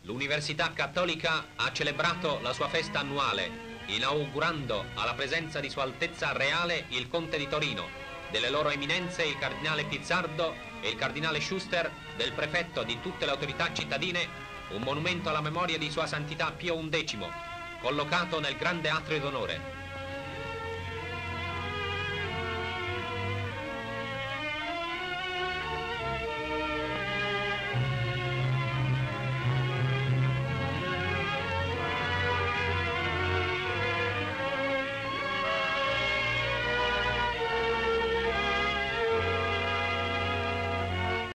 L'Università Cattolica ha celebrato la sua festa annuale, inaugurando alla presenza di Sua Altezza Reale il Conte di Torino, delle loro eminenze il Cardinale Pizzardo e il Cardinale Schuster, del prefetto di tutte le autorità cittadine, un monumento alla memoria di Sua Santità Pio XI, collocato nel grande atrio d'onore.